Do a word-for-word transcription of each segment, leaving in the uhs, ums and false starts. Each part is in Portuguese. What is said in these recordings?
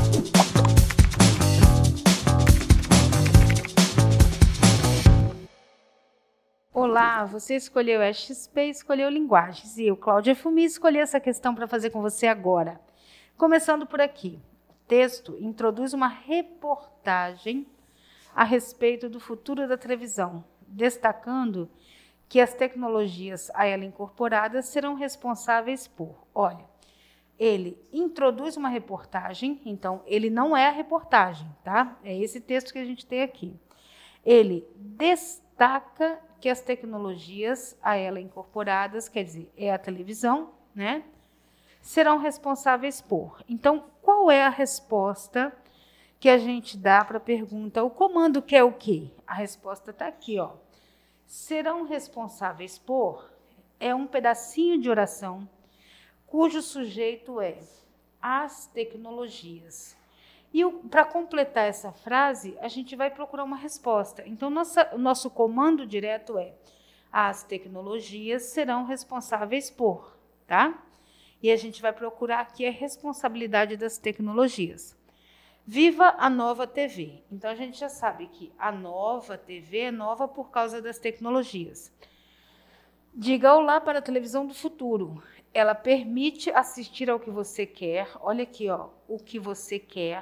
Olá, você escolheu a X P, escolheu linguagens, e eu, Cláudia Fumi, escolhi essa questão para fazer com você agora. Começando por aqui, o texto introduz uma reportagem a respeito do futuro da televisão, destacando que as tecnologias a ela incorporadas serão responsáveis por, olha, ele introduz uma reportagem, então ele não é a reportagem, tá? É esse texto que a gente tem aqui. Ele destaca que as tecnologias a ela incorporadas, quer dizer, é a televisão, né, serão responsáveis por. Então, qual é a resposta que a gente dá para a pergunta, o comando quer o quê? A resposta está aqui, ó. Serão responsáveis por é um pedacinho de oração cujo sujeito é as tecnologias. E para completar essa frase, a gente vai procurar uma resposta. Então, nossa, o nosso comando direto é: as tecnologias serão responsáveis por, tá? E a gente vai procurar aqui a responsabilidade das tecnologias. Viva a nova T V. Então, a gente já sabe que a nova T V é nova por causa das tecnologias. Diga olá para a televisão do futuro. Ela permite assistir ao que você quer. Olha aqui, ó, o que você quer.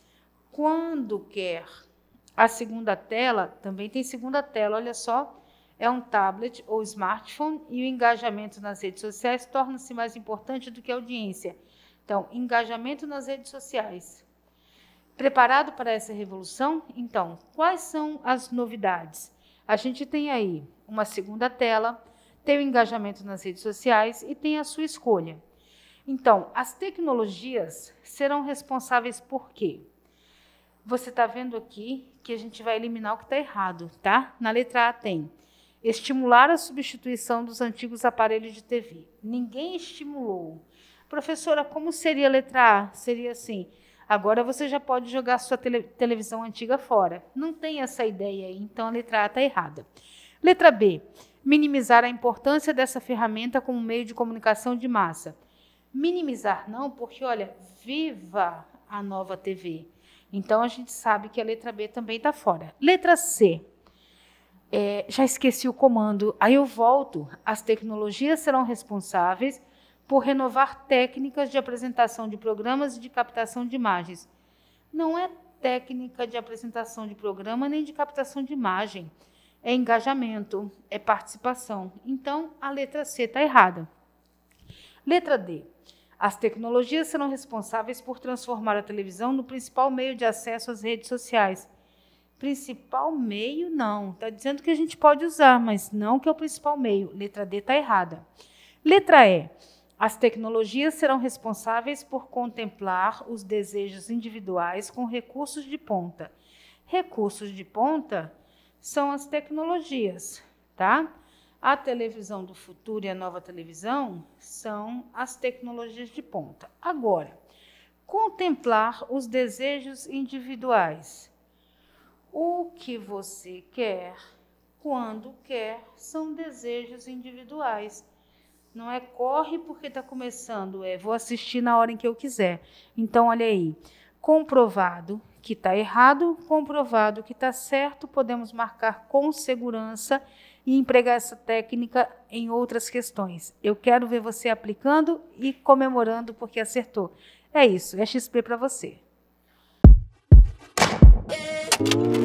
Quando quer. A segunda tela, também tem segunda tela, olha só, é um tablet ou smartphone e o engajamento nas redes sociais torna-se mais importante do que a audiência. Então, engajamento nas redes sociais. Preparado para essa revolução? Então, quais são as novidades? A gente tem aí uma segunda tela, tem o engajamento nas redes sociais e tem a sua escolha. Então, as tecnologias serão responsáveis por quê? Você está vendo aqui que a gente vai eliminar o que está errado, tá? Na letra A tem estimular a substituição dos antigos aparelhos de T V. Ninguém estimulou. Professora, como seria a letra A? Seria assim: agora você já pode jogar sua tele televisão antiga fora. Não tem essa ideia aí, então a letra A está errada. Letra B, minimizar a importância dessa ferramenta como meio de comunicação de massa. Minimizar não, porque, olha, viva a nova T V. Então, a gente sabe que a letra B também está fora. Letra C. É, já esqueci o comando. Aí eu volto. As tecnologias serão responsáveis por renovar técnicas de apresentação de programas e de captação de imagens. Não é técnica de apresentação de programa nem de captação de imagem. É engajamento, é participação. Então, a letra C está errada. Letra D. As tecnologias serão responsáveis por transformar a televisão no principal meio de acesso às redes sociais. Principal meio, não. Está dizendo que a gente pode usar, mas não que é o principal meio. Letra D está errada. Letra E. As tecnologias serão responsáveis por contemplar os desejos individuais com recursos de ponta. Recursos de ponta são as tecnologias, tá? A televisão do futuro e a nova televisão são as tecnologias de ponta. Agora, contemplar os desejos individuais. O que você quer, quando quer, são desejos individuais. Não é corre porque está começando, é vou assistir na hora em que eu quiser. Então, olha aí, comprovado que está errado, comprovado que está certo, podemos marcar com segurança e empregar essa técnica em outras questões. Eu quero ver você aplicando e comemorando porque acertou. É isso, é X P para você.